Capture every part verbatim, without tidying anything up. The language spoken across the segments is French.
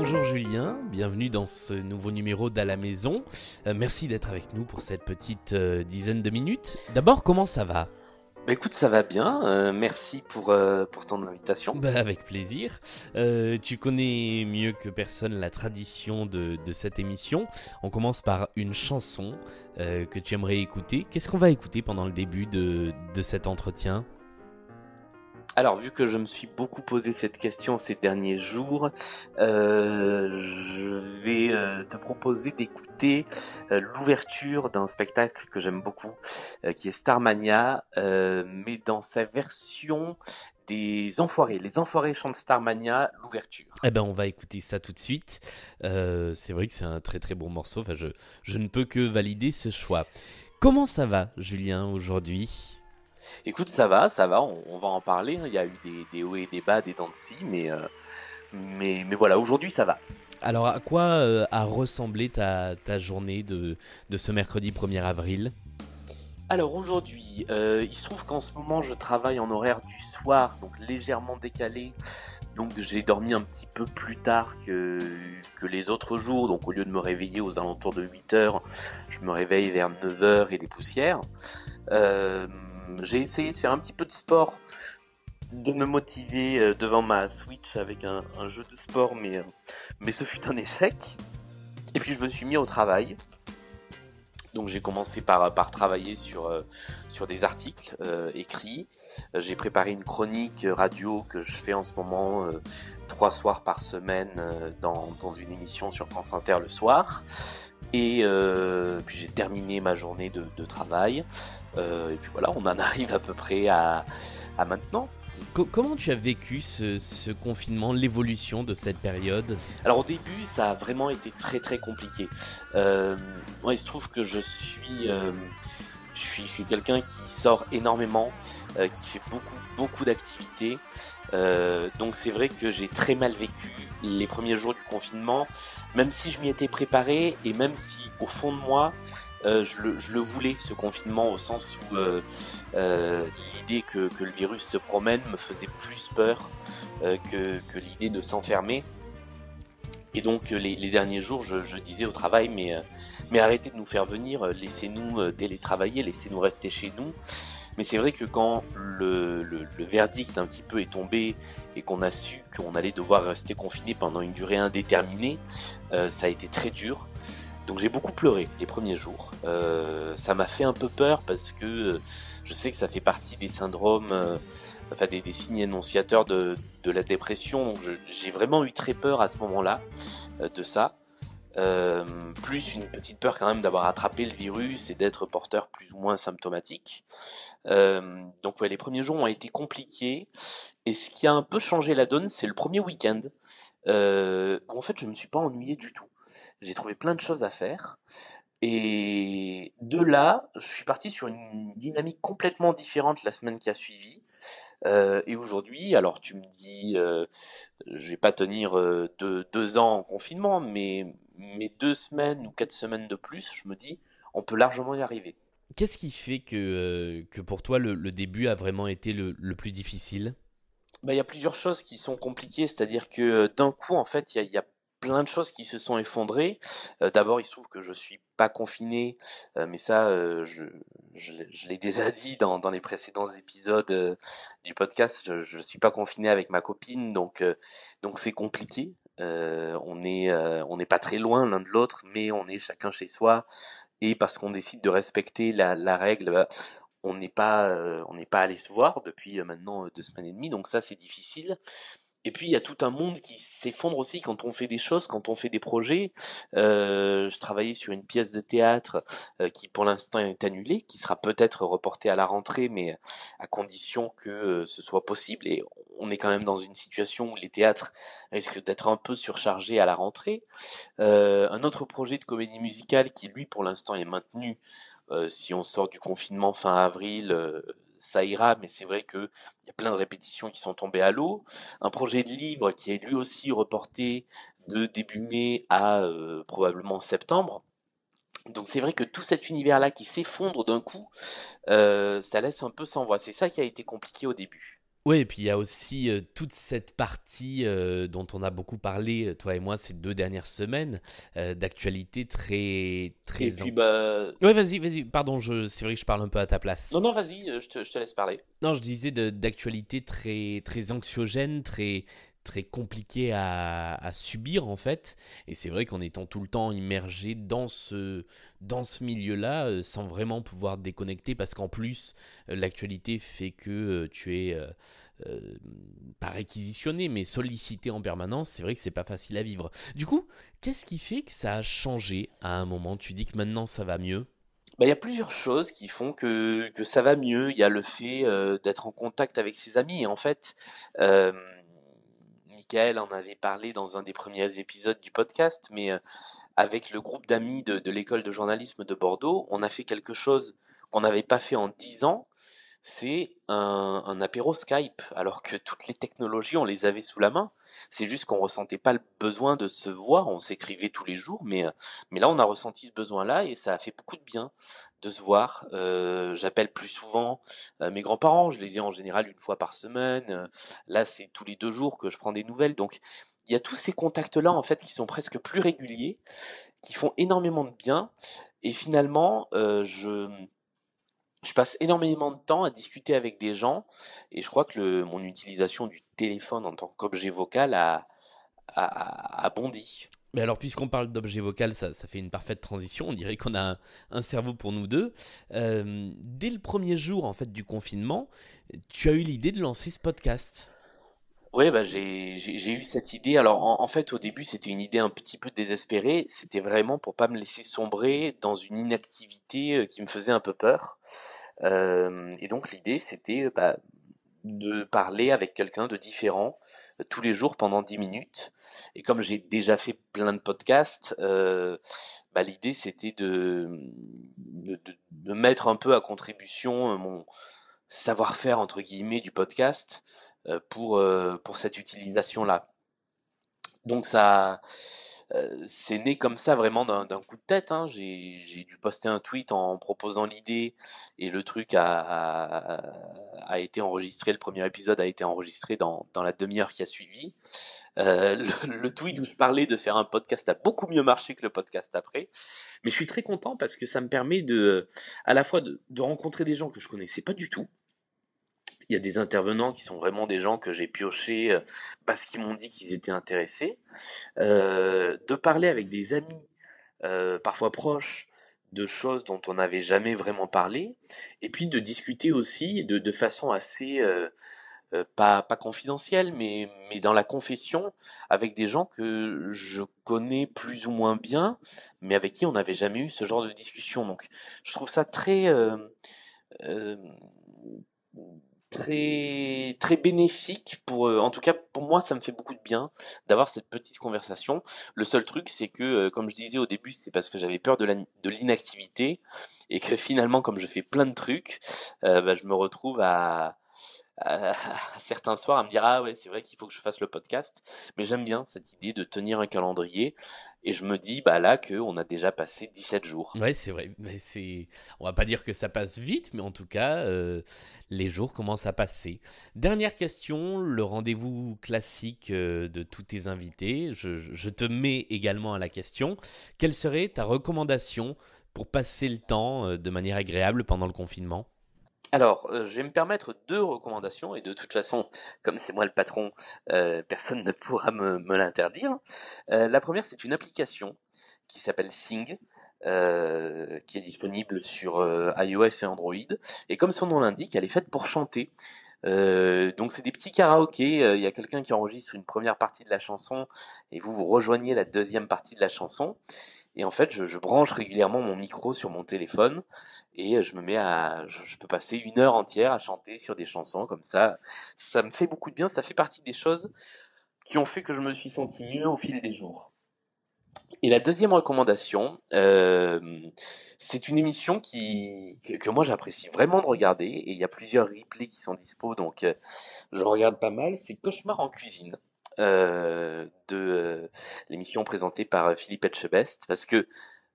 Bonjour Julien, bienvenue dans ce nouveau numéro d'À la maison. Euh, merci d'être avec nous pour cette petite euh, dizaine de minutes. D'abord, comment ça va ? Bah écoute, ça va bien, euh, merci pour, euh, pour ton invitation. Bah, avec plaisir. Euh, tu connais mieux que personne la tradition de, de cette émission. On commence par une chanson euh, que tu aimerais écouter. Qu'est-ce qu'on va écouter pendant le début de, de cet entretien ? Alors, vu que je me suis beaucoup posé cette question ces derniers jours, euh, je vais euh, te proposer d'écouter euh, l'ouverture d'un spectacle que j'aime beaucoup, euh, qui est Starmania, euh, mais dans sa version des Enfoirés. Les Enfoirés chantent Starmania, l'ouverture. Eh ben, on va écouter ça tout de suite. Euh, c'est vrai que c'est un très très bon morceau. Enfin, je, je ne peux que valider ce choix. Comment ça va, Julien, aujourd'hui ? Écoute, ça va, ça va, on, on va en parler, hein. Il y a eu des, des hauts et des bas, des dents de scie, mais, euh, mais, mais voilà, aujourd'hui ça va. Alors, à quoi euh, a ressemblé ta, ta journée de, de ce mercredi premier avril ? Alors aujourd'hui, euh, il se trouve qu'en ce moment je travaille en horaire du soir, donc légèrement décalé, donc j'ai dormi un petit peu plus tard que, que les autres jours, donc au lieu de me réveiller aux alentours de huit heures, je me réveille vers neuf heures et des poussières. Euh, j'ai essayé de faire un petit peu de sport, de me motiver euh, devant ma Switch avec un, un jeu de sport, mais, euh, mais ce fut un échec. Et puis je me suis mis au travail. Donc j'ai commencé par, par travailler sur, euh, sur des articles euh, écrits. Euh, j'ai préparé une chronique radio que je fais en ce moment euh, trois soirs par semaine euh, dans, dans une émission sur France Inter le soir. Et euh, puis j'ai terminé ma journée de, de travail. Euh, et puis voilà, on en arrive à peu près à, à maintenant. Co- comment tu as vécu ce, ce confinement, l'évolution de cette période ? Alors au début, ça a vraiment été très très compliqué. Euh, moi, il se trouve que je suis, euh, je suis, je suis quelqu'un qui sort énormément, euh, qui fait beaucoup beaucoup d'activités. Euh, donc c'est vrai que j'ai très mal vécu les premiers jours du confinement, même si je m'y étais préparé et même si au fond de moi, euh, je, le, je le voulais ce confinement au sens où euh, euh, l'idée que, que le virus se promène me faisait plus peur euh, que, que l'idée de s'enfermer. Et donc les, les derniers jours, je, je disais au travail, mais, euh, mais arrêtez de nous faire venir, laissez-nous euh, télétravailler, laissez-nous rester chez nous. Mais c'est vrai que quand le, le, le verdict un petit peu est tombé et qu'on a su qu'on allait devoir rester confiné pendant une durée indéterminée, euh, ça a été très dur. Donc j'ai beaucoup pleuré les premiers jours. Euh, ça m'a fait un peu peur parce que euh, je sais que ça fait partie des syndromes, euh, enfin des, des signes énonciateurs de, de la dépression. Donc je- j'ai vraiment eu très peur à ce moment-là euh, de ça. Euh, plus une petite peur quand même d'avoir attrapé le virus et d'être porteur plus ou moins symptomatique. Euh, donc ouais, les premiers jours ont été compliqués. Et ce qui a un peu changé la donne, c'est le premier week-end. Euh, où en fait, je me suis pas ennuyé du tout. J'ai trouvé plein de choses à faire. Et de là, je suis parti sur une dynamique complètement différente la semaine qui a suivi. Euh, et aujourd'hui, alors tu me dis, euh, je vais pas tenir euh, deux, deux ans en confinement, mais, mais deux semaines ou quatre semaines de plus, je me dis, on peut largement y arriver. Qu'est-ce qui fait que, euh, que pour toi le, le début a vraiment été le, le plus difficile ? Bah, il y a plusieurs choses qui sont compliquées, c'est-à-dire que euh, d'un coup, en fait, il y a, il y a plein de choses qui se sont effondrées. Euh, d'abord, il se trouve que je suis pas confiné, euh, mais ça, euh, je, je, l'ai je l'ai déjà dit dans, dans les précédents épisodes euh, du podcast. Je, je suis pas confiné avec ma copine, donc euh, donc c'est compliqué. Euh, on est euh, on n'est pas très loin l'un de l'autre, mais on est chacun chez soi. Et parce qu'on décide de respecter la, la règle, bah, on n'est pas, euh, on n'est pas allé se voir depuis euh, maintenant euh, deux semaines et demie, donc ça c'est difficile. Et puis il y a tout un monde qui s'effondre aussi quand on fait des choses, quand on fait des projets. Euh, je travaillais sur une pièce de théâtre euh, qui pour l'instant est annulée, qui sera peut-être reportée à la rentrée, mais à condition que euh, ce soit possible. Et on est quand même dans une situation où les théâtres risquent d'être un peu surchargés à la rentrée. Euh, un autre projet de comédie musicale qui lui pour l'instant est maintenu. Euh, si on sort du confinement fin avril, euh, ça ira, mais c'est vrai qu'il y a plein de répétitions qui sont tombées à l'eau. Un projet de livre qui est lui aussi reporté de début mai à euh, probablement septembre. Donc c'est vrai que tout cet univers-là qui s'effondre d'un coup, euh, ça laisse un peu sans voix. C'est ça qui a été compliqué au début. Ouais, et puis il y a aussi euh, toute cette partie euh, dont on a beaucoup parlé, euh, toi et moi, ces deux dernières semaines, euh, d'actualité très, Et très... puis en- bah Ouais, vas-y, vas-y, pardon, je... c'est vrai que je parle un peu à ta non place. non vas-y, euh, je te, je te laisse parler. Non, je disais de- d'actualité très, très anxiogène, très, très compliquée à, à subir en fait. Et c'est vrai qu'en étant tout le temps immergé dans ce, dans ce milieu-là, euh, sans vraiment pouvoir déconnecter, parce qu'en plus, euh, l'actualité fait que euh, tu es, euh, euh, pas réquisitionné, mais sollicité en permanence, c'est vrai que c'est pas facile à vivre. Du coup, qu'est-ce qui fait que ça a changé à un moment? Tu dis que maintenant ça va mieux. Bah, il y a plusieurs choses qui font que, que ça va mieux. Il y a le fait euh, d'être en contact avec ses amis. Et en fait, euh, Michael en avait parlé dans un des premiers épisodes du podcast, mais euh, avec le groupe d'amis de, de l'école de journalisme de Bordeaux, on a fait quelque chose qu'on n'avait pas fait en dix ans. C'est un, un apéro Skype, alors que toutes les technologies, on les avait sous la main. C'est juste qu'on ressentait pas le besoin de se voir, on s'écrivait tous les jours, mais, euh, mais là, on a ressenti ce besoin-là et ça a fait beaucoup de bien de se voir. Euh, j'appelle plus souvent euh, mes grands-parents, je les ai en général une fois par semaine. Euh, Là, c'est tous les deux jours que je prends des nouvelles. Donc, il y a tous ces contacts-là, en fait, qui sont presque plus réguliers, qui font énormément de bien. Et finalement, euh, je, je passe énormément de temps à discuter avec des gens et je crois que le, mon utilisation du téléphone en tant qu'objet vocal a, a, a bondi. Mais alors, puisqu'on parle d'objet vocal, ça, ça fait une parfaite transition. On dirait qu'on a un, un cerveau pour nous deux. Euh, dès le premier jour en fait du confinement, tu as eu l'idée de lancer ce podcast. Ouais, bah j'ai j'ai j'ai eu cette idée. Alors en, en fait, au début, c'était une idée un petit peu désespérée. C'était vraiment pour pas me laisser sombrer dans une inactivité euh, qui me faisait un peu peur. Euh, et donc l'idée, c'était bah, de parler avec quelqu'un de différent euh, tous les jours pendant dix minutes. Et comme j'ai déjà fait plein de podcasts, euh, bah, l'idée c'était de, de, de- de mettre un peu à contribution euh, mon savoir-faire entre guillemets du podcast euh, pour, euh, pour cette utilisation-là. Donc ça, euh, c'est né comme ça vraiment d'un d'un coup de tête, hein. J'ai, j'ai dû poster un tweet en proposant l'idée et le truc a, a, a été enregistré, le premier épisode a été enregistré dans, dans la demi-heure qui a suivi. Euh, le, le tweet où je parlais de faire un podcast a beaucoup mieux marché que le podcast après. Mais je suis très content parce que ça me permet de, à la fois de, de rencontrer des gens que je connaissais pas du tout. Il y a des intervenants qui sont vraiment des gens que j'ai piochés euh, parce qu'ils m'ont dit qu'ils étaient intéressés. Euh, de parler avec des amis, euh, parfois proches, de choses dont on n'avait jamais vraiment parlé, et puis de discuter aussi de, de façon assez, euh, euh, pas, pas confidentielle, mais, mais dans la confession, avec des gens que je connais plus ou moins bien, mais avec qui on n'avait jamais eu ce genre de discussion. Donc je trouve ça très... euh, euh, très très bénéfique pour euh, en tout cas pour moi ça me fait beaucoup de bien d'avoir cette petite conversation. Le seul truc c'est que euh, comme je disais au début c'est parce que j'avais peur de la, de l'inactivité et que finalement comme je fais plein de trucs euh, bah, je me retrouve à, à, à certains soirs à me dire ah ouais c'est vrai qu'il faut que je fasse le podcast, mais j'aime bien cette idée de tenir un calendrier et je me dis bah là que on a déjà passé dix-sept jours. Ouais, c'est vrai. Mais c'est, on va pas dire que ça passe vite, mais en tout cas, euh, les jours commencent à passer. Dernière question, le rendez-vous classique euh, de tous tes invités. Je, je te mets également à la question. Quelle serait ta recommandation pour passer le temps euh, de manière agréable pendant le confinement? Alors, euh, je vais me permettre deux recommandations, et de toute façon, comme c'est moi le patron, euh, personne ne pourra me, me l'interdire. Euh, la première, c'est une application qui s'appelle Sing, euh, qui est disponible sur euh, iOS et Android. Et comme son nom l'indique, elle est faite pour chanter. Euh, donc c'est des petits karaokés, euh, il y a quelqu'un qui enregistre une première partie de la chanson et vous vous rejoignez la deuxième partie de la chanson. Et en fait, je, je branche régulièrement mon micro sur mon téléphone et je me mets à, je, je peux passer une heure entière à chanter sur des chansons comme ça. Ça me fait beaucoup de bien. Ça fait partie des choses qui ont fait que je me suis senti mieux au fil des jours. Et la deuxième recommandation, euh, c'est une émission qui, que, que moi j'apprécie vraiment de regarder et il y a plusieurs replays qui sont dispo donc euh, je regarde pas mal. C'est Cauchemar en cuisine. Euh, de euh, l'émission présentée par Philippe Etchebest parce que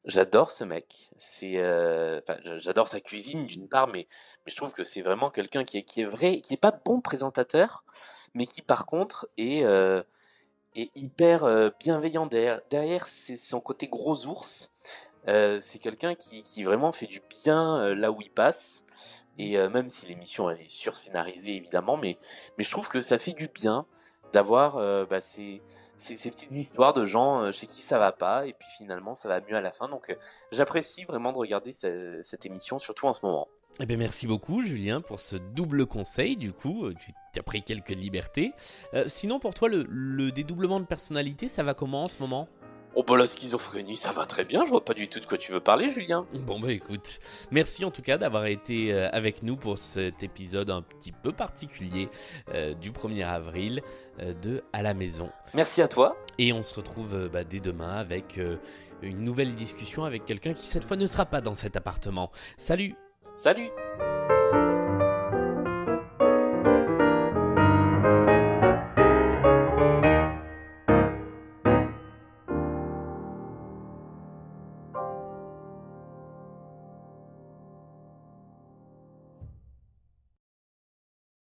J'adore ce mec. C'est, euh, enfin, j- j'adore sa cuisine d'une part, mais, mais je trouve que c'est vraiment quelqu'un qui est, qui est vrai, qui est pas bon présentateur, mais qui par contre est, euh, est hyper euh, bienveillant derrière. Derrière, c'est son côté gros ours. Euh, c'est quelqu'un qui, qui vraiment fait du bien euh, là où il passe. Et euh, même si l'émission elle est surscénarisée évidemment, mais, mais je trouve que ça fait du bien d'avoir euh, bah, ces, ces, ces petites histoires de gens euh, chez qui ça va pas, et puis finalement ça va mieux à la fin. Donc euh, j'apprécie vraiment de regarder ce- cette émission, surtout en ce moment. Eh bien, merci beaucoup, Julien, pour ce double conseil. Du coup, euh, tu tu as pris quelques libertés. Euh, sinon, pour toi, le, le dédoublement de personnalité, ça va comment en ce moment? Oh bah la schizophrénie, ça va très bien, je vois pas du tout de quoi tu veux parler, Julien. Bon bah écoute, merci en tout cas d'avoir été euh, avec nous pour cet épisode un petit peu particulier euh, du premier avril euh, de À la maison. Merci à toi. Et on se retrouve euh, bah, dès demain avec euh, une nouvelle discussion avec quelqu'un qui cette fois ne sera pas dans cet appartement. Salut! Salut!